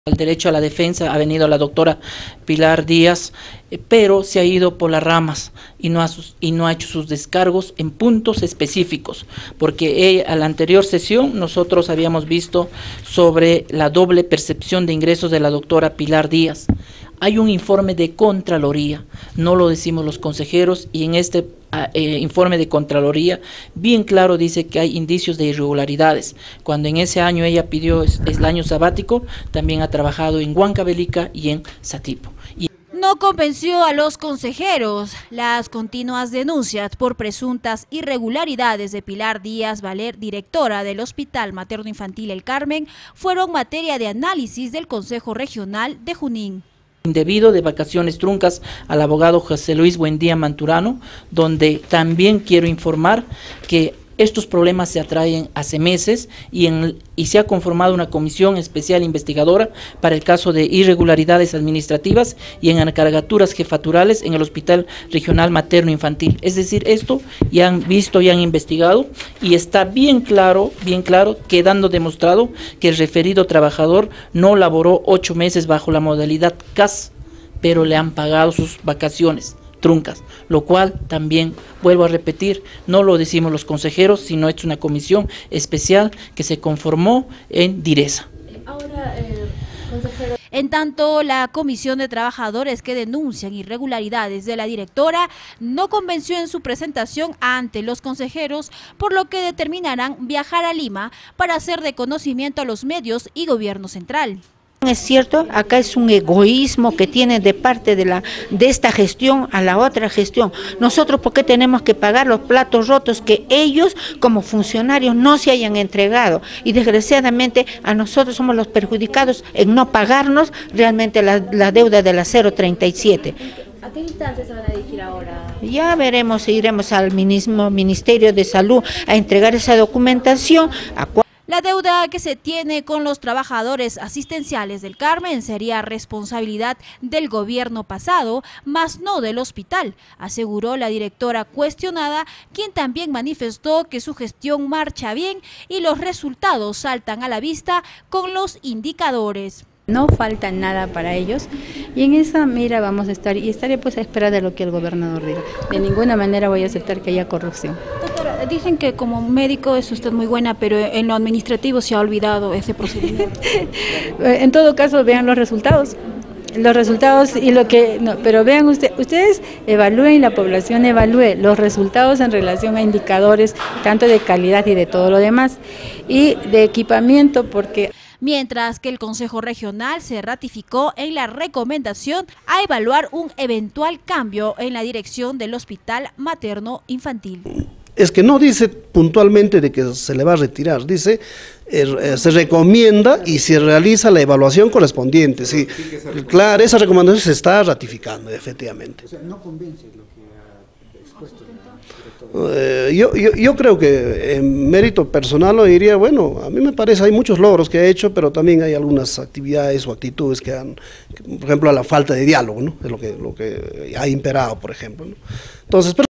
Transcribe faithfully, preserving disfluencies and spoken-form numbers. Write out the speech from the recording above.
Al derecho a la defensa ha venido la doctora Pilar Díaz, eh, pero se ha ido por las ramas y no, ha sus, y no ha hecho sus descargos en puntos específicos, porque ella, a la anterior sesión nosotros habíamos visto sobre la doble percepción de ingresos de la doctora Pilar Díaz. Hay un informe de Contraloría, no lo decimos los consejeros, y en este eh, informe de Contraloría bien claro dice que hay indicios de irregularidades. Cuando en ese año ella pidió es, es el año sabático, también ha trabajado en Huancavelica y en Satipo. Y No convenció a los consejeros. Las continuas denuncias por presuntas irregularidades de Pilar Díaz Valer, directora del Hospital Materno Infantil El Carmen, fueron materia de análisis del Consejo Regional de Junín. Indebido de vacaciones truncas al abogado José Luis Buendía Manturano, donde también quiero informar que estos problemas se atraen hace meses y, en, y se ha conformado una comisión especial investigadora para el caso de irregularidades administrativas y en encargaturas jefaturales en el Hospital Regional Materno Infantil. Es decir, esto ya han visto y han investigado y está bien claro, bien claro, quedando demostrado que el referido trabajador no laboró ocho meses bajo la modalidad C A S, pero le han pagado sus vacaciones truncas, lo cual también, vuelvo a repetir, no lo decimos los consejeros, sino es una comisión especial que se conformó en Direza. Ahora, eh, consejero. En tanto, la comisión de trabajadores que denuncian irregularidades de la directora no convenció en su presentación ante los consejeros, por lo que determinarán viajar a Lima para hacer de conocimiento a los medios y gobierno central. Es cierto, acá es un egoísmo que tiene de parte de la de esta gestión a la otra gestión. Nosotros, ¿por qué tenemos que pagar los platos rotos que ellos como funcionarios no se hayan entregado? Y desgraciadamente a nosotros somos los perjudicados en no pagarnos realmente la, la deuda de la cero treinta y siete. ¿A qué instancias se van a dirigir ahora? Ya veremos, iremos al mismo Ministerio de Salud a entregar esa documentación. A La deuda que se tiene con los trabajadores asistenciales del Carmen sería responsabilidad del gobierno pasado, más no del hospital, aseguró la directora cuestionada, quien también manifestó que su gestión marcha bien y los resultados saltan a la vista con los indicadores. No falta nada para ellos y en esa mira vamos a estar y estaré pues a esperar de lo que el gobernador diga. De ninguna manera voy a aceptar que haya corrupción. Doctora, dicen que como médico es usted muy buena, pero en lo administrativo se ha olvidado ese procedimiento. En todo caso, vean los resultados. Los resultados y lo que no, pero vean usted, ustedes evalúen, la población evalúe los resultados en relación a indicadores tanto de calidad y de todo lo demás y de equipamiento, porque mientras que el Consejo Regional se ratificó en la recomendación a evaluar un eventual cambio en la dirección del Hospital Materno Infantil. Es que no dice puntualmente de que se le va a retirar, dice eh, se recomienda y se realiza la evaluación correspondiente. Sí, claro, esa recomendación se está ratificando, efectivamente. O sea, no convence lo que ha expuesto. Eh, yo, yo, yo creo que en mérito personal lo diría, bueno, a mí me parece hay muchos logros que ha hecho, pero también hay algunas actividades o actitudes que han, por ejemplo, la falta de diálogo, ¿no? Es lo que, lo que ha imperado, por ejemplo, ¿no? Entonces, pero